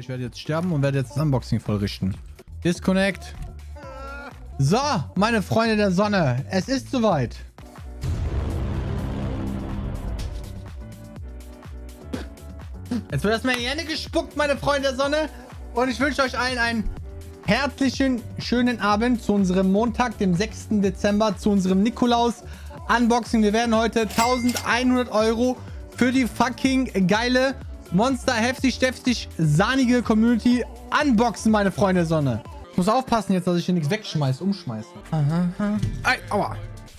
ich werde jetzt sterben und werde jetzt das Unboxing vollrichten. Disconnect. So, meine Freunde der Sonne, es ist soweit. Jetzt wird erstmal in die Hände gespuckt, meine Freunde der Sonne. Und ich wünsche euch allen einen herzlichen, schönen Abend zu unserem Montag, dem 6. Dezember, zu unserem Nikolaus-Unboxing. Wir werden heute 1100 € für die fucking geile, monster, heftig, deftig, sahnige Community unboxen, meine Freunde der Sonne. Ich muss aufpassen jetzt, dass ich hier nichts wegschmeiße, umschmeiße. Ei, aua.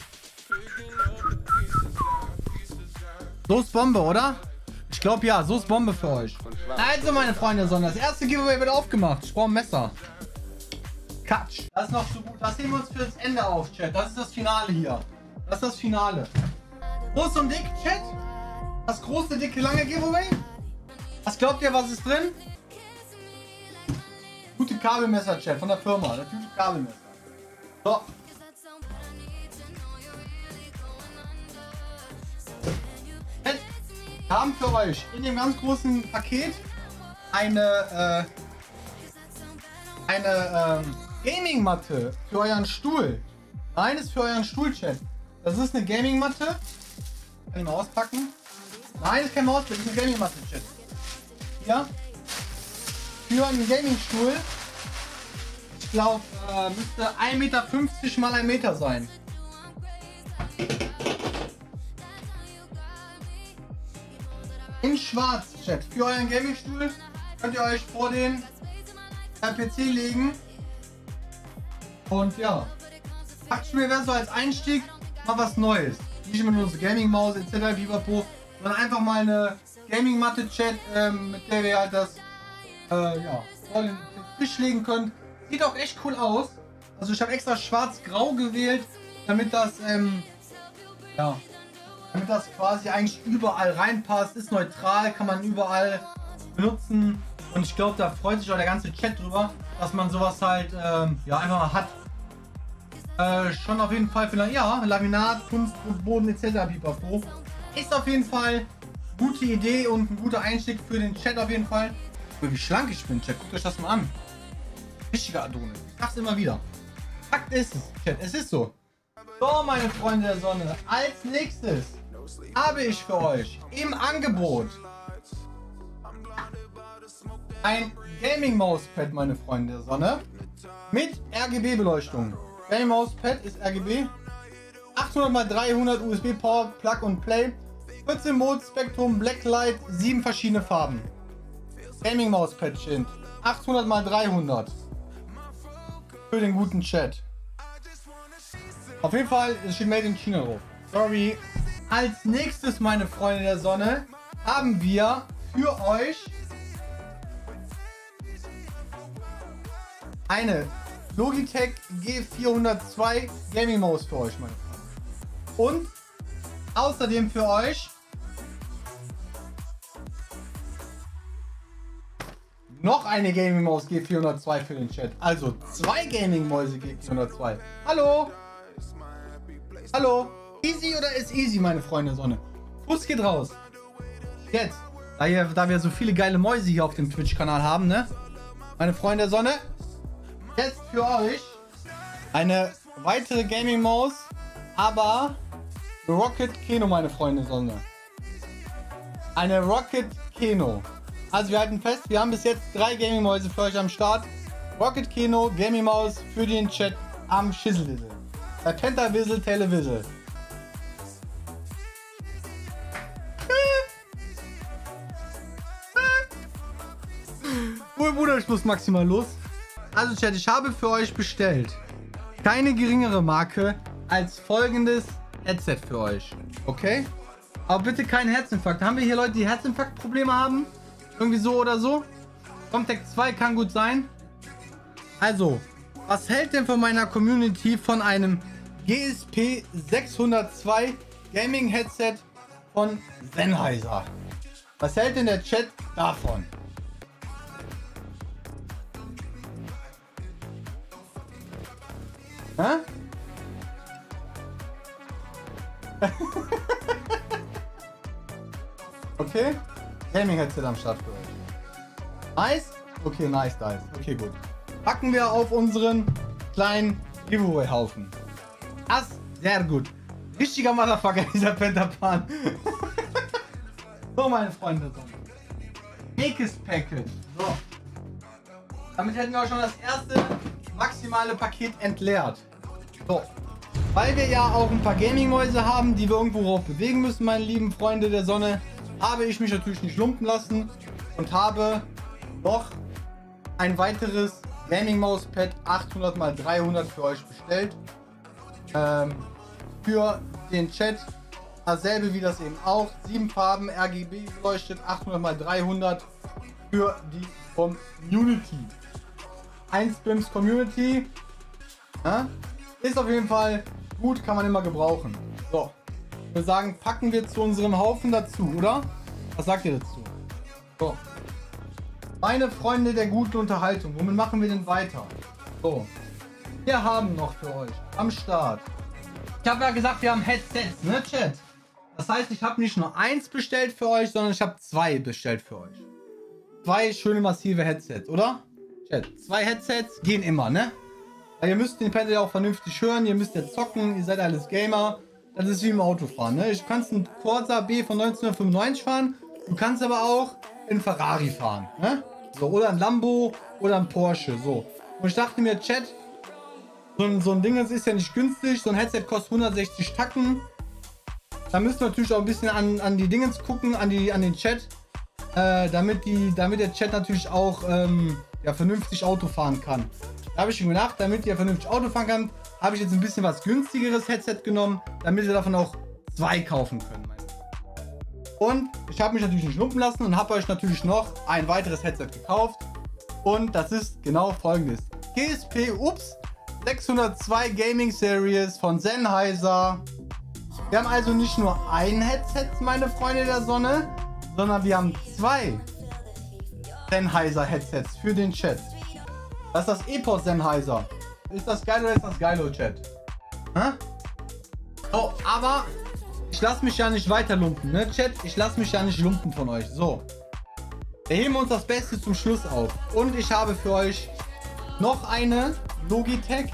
So ist Bombe, oder? Ich glaube ja, so ist Bombe für euch. Also meine Freunde der Sonne, das erste Giveaway wird aufgemacht. Ich brauche ein Messer. Katsch. Das ist noch zu gut. Das nehmen wir uns für das Ende auf, Chat. Das ist das Finale hier. Das ist das Finale. Groß und dick, Chat. Das große, dicke, lange Giveaway. Was glaubt ihr, was ist drin? Gute Kabelmesser, Chat, von der Firma. Das gute Kabelmesser. So. Chat, wir haben für euch in dem ganz großen Paket eine Gaming-Matte für euren Stuhl. Nein, ist für euren Stuhl, Chat. Das ist eine Gaming-Matte. Kann ich mal auspacken? Nein, ist kein Mausbild, ist eine Gaming-Matte, Chat. Hier. Für einen Gaming-Stuhl. Ich glaube, müsste 1,50 Meter mal 1 Meter sein. In schwarz, Chat. Für euren Gaming-Stuhl könnt ihr euch vor den PC legen. Und ja, packt mir das so als Einstieg mal was Neues. Nicht immer nur so Gaming-Maus etc. Pipapo, sondern einfach mal eine Gaming-Matte-Chat, mit der wir halt das ja, vor den Tisch legen können. Sieht auch echt cool aus. Also ich habe extra schwarz-grau gewählt, damit das ja, damit das quasi eigentlich überall reinpasst. Ist neutral, kann man überall benutzen. Und ich glaube, da freut sich auch der ganze Chat drüber, dass man sowas halt ja, einfach mal hat. Schon auf jeden Fall für ja, Laminat, Kunstboden etc. Pipapo. Ist auf jeden Fall eine gute Idee und ein guter Einstieg für den Chat auf jeden Fall. Wie schlank ich bin, Chat. Guckt euch das mal an. Richtiger Adonis. Ich sag's immer wieder. Fakt ist es, Chat. Es ist so. So, meine Freunde der Sonne. Als nächstes habe ich für euch im Angebot ein Gaming Mauspad, meine Freunde der Sonne, mit RGB-Beleuchtung. Gaming Mauspad ist RGB, 800x300 USB Power Plug und Play, 14 Mode Spektrum, Blacklight, 7 verschiedene Farben. Gaming Mauspad sind 800x300 für den guten Chat. Auf jeden Fall steht Made in China drauf. Sorry. Als nächstes, meine Freunde der Sonne, haben wir für euch eine Logitech G402 Gaming Maus für euch, meine Freunde. Und außerdem für euch noch eine Gaming Maus G402 für den Chat. Also 2 Gaming Mäuse G402. Hallo? Hallo? Easy oder ist easy, meine Freunde der Sonne? Kuss geht raus. Jetzt, da wir so viele geile Mäuse hier auf dem Twitch-Kanal haben, ne? Meine Freunde der Sonne. Jetzt für euch eine weitere Gaming-Maus, aber Rocket Keno, meine Freunde der Sonne. Eine Rocket Keno. Also wir halten fest, wir haben bis jetzt 3 Gaming-Mäuse für euch am Start. Rocket Keno, Gaming-Maus für den Chat am Schissel. Der Pentawizzle, Telewizzle. Bruder, ich muss maximal los. Also Chat, ich habe für euch bestellt keine geringere Marke als folgendes Headset für euch. Okay? Aber bitte kein Herzinfarkt. Haben wir hier Leute, die Herzinfarktprobleme haben? Irgendwie so oder so? Comtech 2 kann gut sein. Also, was hält denn von meiner Community von einem GSP 602 Gaming Headset von Sennheiser? Was hält denn der Chat davon? Hä? Okay. Gaming Headset am Start für euch. Nice. Okay, nice, nice. Okay, gut. Packen wir auf unseren kleinen Giveaway-Haufen. Das, sehr gut. Richtiger Motherfucker, dieser Pentapan. So, meine Freunde. Biggest Package. So. Damit hätten wir auch schon das erste maximale Paket entleert. So. Weil wir ja auch ein paar Gaming-Mäuse haben, die wir irgendwo drauf bewegen müssen, meine lieben Freunde der Sonne, habe ich mich natürlich nicht lumpen lassen und habe noch ein weiteres Gaming-Mauspad 800×300 für euch bestellt. Für den Chat. Dasselbe wie das eben auch. 7 Farben, RGB beleuchtet, 800×300 für die Community. 1 Bims Community. Ja? Ist auf jeden Fall gut, kann man immer gebrauchen. So, ich würde sagen, packen wir zu unserem Haufen dazu, oder? Was sagt ihr dazu? So. Meine Freunde der guten Unterhaltung, womit machen wir denn weiter? So, wir haben noch für euch am Start. Ich habe ja gesagt, wir haben Headsets, ne, Chat? Das heißt, ich habe nicht nur 1 bestellt für euch, sondern ich habe 2 bestellt für euch. 2 schöne massive Headsets, oder? Chat, 2 Headsets gehen immer, ne? Weil ihr müsst den Pedal ja auch vernünftig hören, ihr müsst ja zocken, ihr seid alles Gamer. Das ist wie im Autofahren, ne? Du kannst einen Corsa B von 1995 fahren, du kannst aber auch einen Ferrari fahren, ne? So, oder ein Lambo oder ein Porsche, so. Und ich dachte mir, Chat, so ein Ding ist ja nicht günstig, so ein Headset kostet 160 Tacken. Da müsst ihr natürlich auch ein bisschen an die Dingens gucken, an den Chat, damit der Chat natürlich auch ja, vernünftig Auto fahren kann. Da habe ich schon gedacht, damit ihr vernünftig Auto fahren könnt, habe ich jetzt ein bisschen was günstigeres Headset genommen, damit ihr davon auch 2 kaufen könnt. Und ich habe mich natürlich nicht lumpen lassen und habe euch natürlich noch ein weiteres Headset gekauft. Und das ist genau folgendes. GSP 602 Gaming Series von Sennheiser. Wir haben also nicht nur ein Headset, meine Freunde der Sonne, sondern wir haben 2 Sennheiser Headsets für den Chat. Das ist das Epos Sennheiser. Ist das geil oder ist das geilo, Chat? Hä? Oh, aber ich lasse mich ja nicht weiter lumpen, ne, Chat? Ich lasse mich ja nicht lumpen von euch. So. Wir heben uns das Beste zum Schluss auf. Und ich habe für euch noch eine Logitech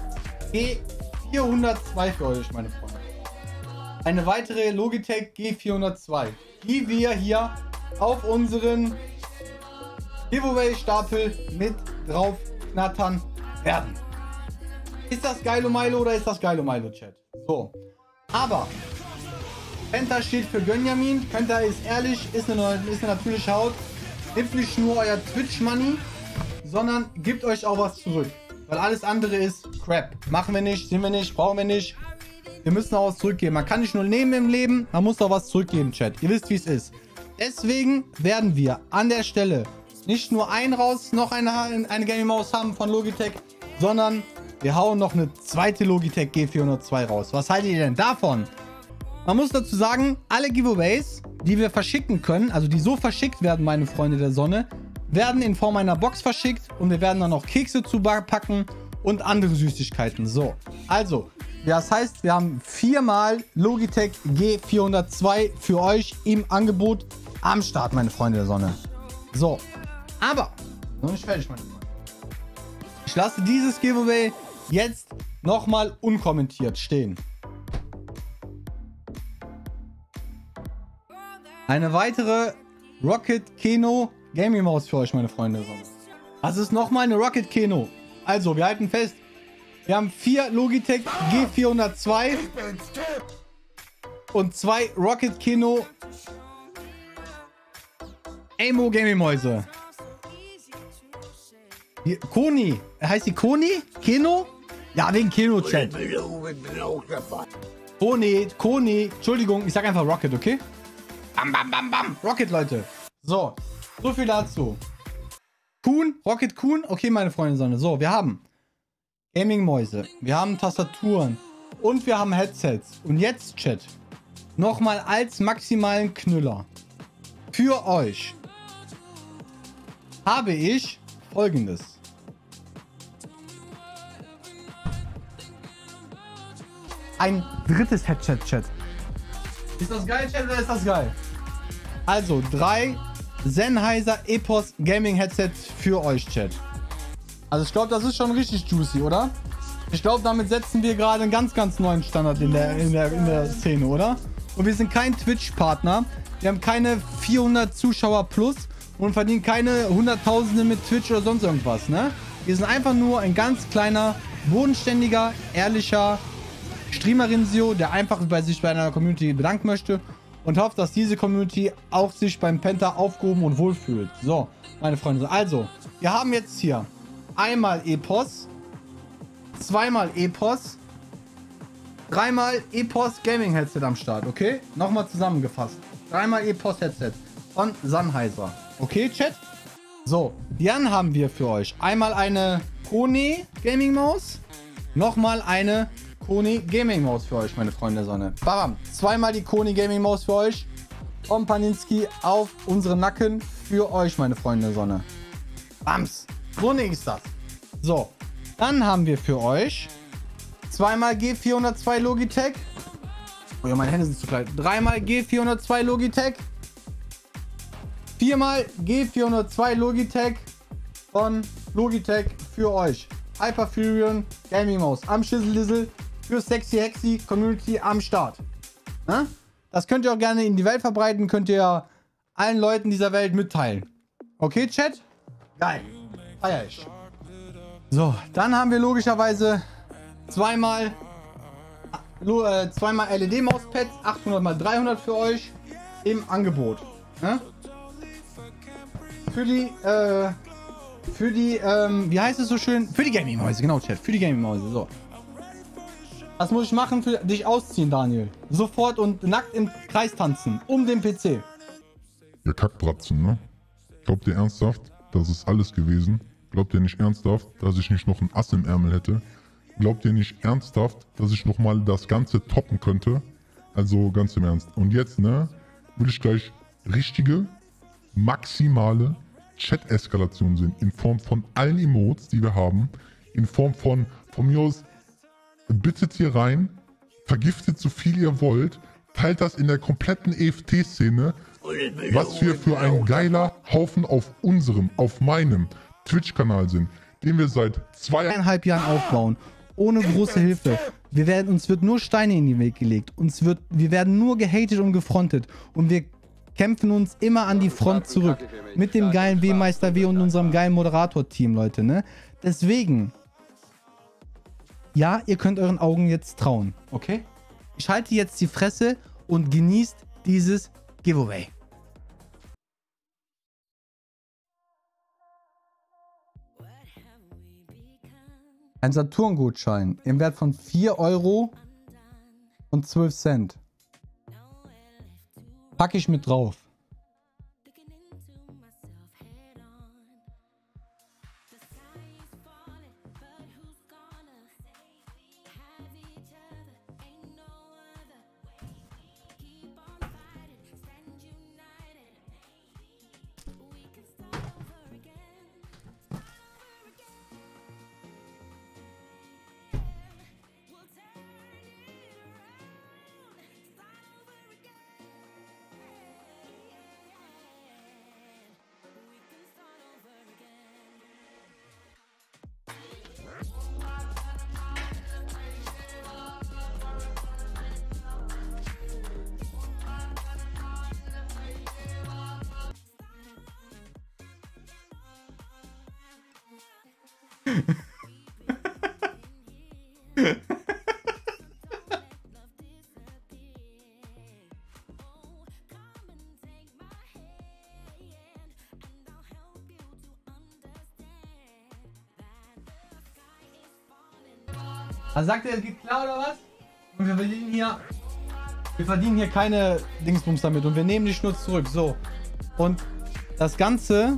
G402 für euch, meine Freunde. Eine weitere Logitech G402, die wir hier auf unseren Giveaway-Stapel mit drauf knattern werden. Ist das geilo Milo oder ist das geilo Milo, Chat? So. Aber Penta steht für Gönjamin. Penta ist ehrlich, ist eine natürliche Haut. Nimmt nicht nur euer Twitch-Money, sondern gibt euch auch was zurück. Weil alles andere ist Crap. Machen wir nicht, sind wir nicht, brauchen wir nicht. Wir müssen auch was zurückgeben. Man kann nicht nur nehmen im Leben, man muss auch was zurückgeben, Chat. Ihr wisst, wie es ist. Deswegen werden wir an der Stelle nicht nur noch eine Gaming Maus haben von Logitech, sondern wir hauen noch eine zweite Logitech G402 raus. Was haltet ihr denn davon? Man muss dazu sagen, alle Giveaways, die wir verschicken können, also die so verschickt werden, meine Freunde der Sonne, werden in Form einer Box verschickt und wir werden dann noch Kekse zu packen und andere Süßigkeiten. So, also, das heißt, wir haben 4-mal Logitech G402 für euch im Angebot am Start, meine Freunde der Sonne. So, aber, noch nicht fertig, meine Freunde. Ich lasse dieses Giveaway jetzt nochmal unkommentiert stehen. Eine weitere Rocket Keno Gaming Maus für euch, meine Freunde. Das ist nochmal eine Rocket Keno. Also, wir halten fest. Wir haben 4 Logitech G402 und 2 Rocket Keno Aimo Gaming Mäuse. Koni. Heißt die Koni? Keno? Ja, wegen Keno-Chat. Koni. Entschuldigung, ich sag einfach Rocket, okay? Bam, bam, bam, bam. Rocket, Leute. So viel dazu. Rocket Kuhn. Okay, meine Freunde Sonne. So, wir haben Gaming-Mäuse. Wir haben Tastaturen. Und wir haben Headsets. Und jetzt, Chat, nochmal als maximalen Knüller. Für euch habe ich Folgendes. Ein drittes Headset, Chat. Ist das geil, Chat, oder ist das geil? Also 3 Sennheiser Epos Gaming Headset für euch, Chat. Also ich glaube, das ist schon richtig juicy, oder? Ich glaube, damit setzen wir gerade einen ganz, ganz neuen Standard in der Szene, oder? Und wir sind kein Twitch-Partner. Wir haben keine 400 Zuschauer plus und verdienen keine Hunderttausende mit Twitch oder sonst irgendwas, ne? Wir sind einfach nur ein ganz kleiner, bodenständiger, ehrlicher Streamer-Rinsio, der einfach bei sich bei einer Community bedanken möchte und hofft, dass diese Community auch sich beim Penta aufgehoben und wohlfühlt. So, meine Freunde. Also, wir haben jetzt hier einmal Epos, zweimal Epos, dreimal Epos Gaming Headset am Start, okay? Nochmal zusammengefasst. Dreimal Epos Headset von Sennheiser. Okay, Chat? So, dann haben wir für euch einmal eine Kone Gaming Maus, nochmal eine Kone Gaming Maus für euch, meine Freunde der Sonne. Bam! Zweimal die Kone Gaming Maus für euch. Vom Paninski auf unseren Nacken für euch, meine Freunde der Sonne. Bams! So ist das. So, dann haben wir für euch zweimal G402 Logitech. Oh ja, meine Hände sind zu klein. Dreimal G402 Logitech. Viermal G402 Logitech von Logitech für euch. Hyperfurion Gaming Maus am Schissel für Sexy Hexy Community am Start. Na? Das könnt ihr auch gerne in die Welt verbreiten, könnt ihr allen Leuten dieser Welt mitteilen. Okay, Chat? Geil. Feier ich. So, dann haben wir logischerweise zweimal LED-Mauspads, 800 x 300 für euch im Angebot. Ne? Für die, wie heißt es so schön? Für die Gaming-Mäuse, genau, Chat. Für die Gaming-Mäuse, so. Was muss ich machen für dich ausziehen, Daniel? Sofort und nackt im Kreis tanzen, um den PC. Ihr Kackbratzen, ne? Glaubt ihr ernsthaft, das ist alles gewesen? Glaubt ihr nicht ernsthaft, dass ich nicht noch ein Ass im Ärmel hätte? Glaubt ihr nicht ernsthaft, dass ich nochmal das Ganze toppen könnte? Also ganz im Ernst. Und jetzt, ne, will ich gleich richtige, maximale Chat-Eskalation sehen. In Form von allen Emotes, die wir haben. In Form von mir aus, bittet hier rein, vergiftet so viel ihr wollt, teilt das in der kompletten EFT-Szene. Was wir für ein geiler Haufen auf meinem Twitch-Kanal sind, den wir seit 2,5 Jahren aufbauen. Ohne große Hilfe. Uns wird nur Steine in den Weg gelegt. Wir werden nur gehatet und gefrontet. Und wir kämpfen uns immer an die Front zurück. Mit dem geilen W-Meister W und unserem geilen Moderator-Team, Leute, ne? Deswegen, ja, ihr könnt euren Augen jetzt trauen, okay? Ich halte jetzt die Fresse und genießt dieses Giveaway. Ein Saturn-Gutschein im Wert von 4,12 €. Packe ich mit drauf. Also sagt er, es geht klar oder was? Und wir verdienen hier keine Dingsbums damit und wir nehmen die Schnurz zurück. So. Und das Ganze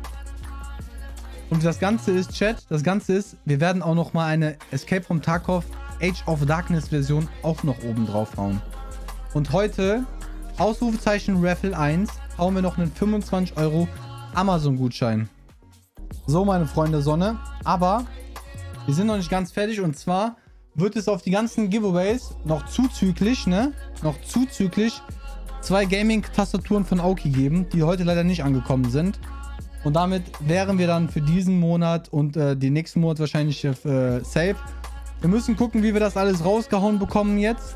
ist, Chat, wir werden auch noch mal eine Escape from Tarkov Age of Darkness Version auch noch oben drauf hauen. Und heute, Ausrufezeichen Raffle 1, hauen wir noch einen 25 € Amazon-Gutschein. So, meine Freunde Sonne. Aber wir sind noch nicht ganz fertig und zwar wird es auf die ganzen Giveaways noch zuzüglich, 2 Gaming-Tastaturen von Aoki geben, die heute leider nicht angekommen sind. Und damit wären wir dann für diesen Monat und den nächsten Monat wahrscheinlich safe. Wir müssen gucken, wie wir das alles rausgehauen bekommen jetzt.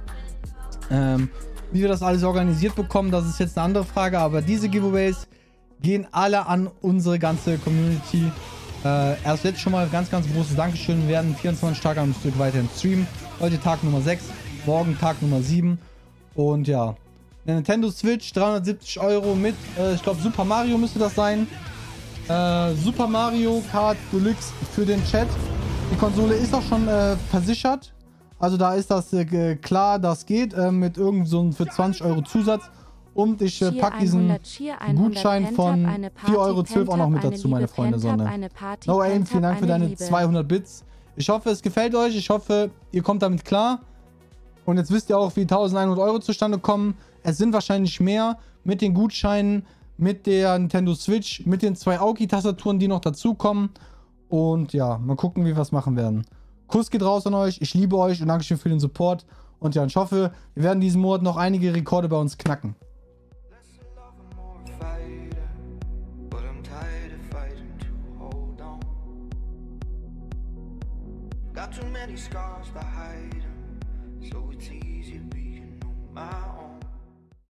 Wie wir das alles organisiert bekommen, das ist jetzt eine andere Frage. Aber diese Giveaways gehen alle an unsere ganze Community. Erst jetzt schon mal ganz, ganz großes Dankeschön. Wir werden 24 Tage am Stück weiterhin streamen. Heute Tag Nummer 6, morgen Tag Nummer 7. Und ja, eine Nintendo Switch, 370 € mit, ich glaube Super Mario müsste das sein. Super Mario Kart Deluxe für den Chat. Die Konsole ist auch schon versichert. Also da ist das klar, das geht mit irgend so für 20 € Zusatz. Und ich packe diesen Gutschein von 4,12 € auch noch mit dazu, meine Freunde Sonne. No Aim, vielen Dank für deine 200 Bits. Ich hoffe, es gefällt euch. Ich hoffe, ihr kommt damit klar. Und jetzt wisst ihr auch, wie 1100 € zustande kommen. Es sind wahrscheinlich mehr mit den Gutscheinen, mit der Nintendo Switch, mit den 2 Aoki-Tastaturen, die noch dazukommen. Und ja, mal gucken, wie wir was machen werden. Kuss geht raus an euch. Ich liebe euch und Dankeschön für den Support. Und ja, ich hoffe, wir werden diesen Monat noch einige Rekorde bei uns knacken. Got too many scars to hide, so it's easy being on my own.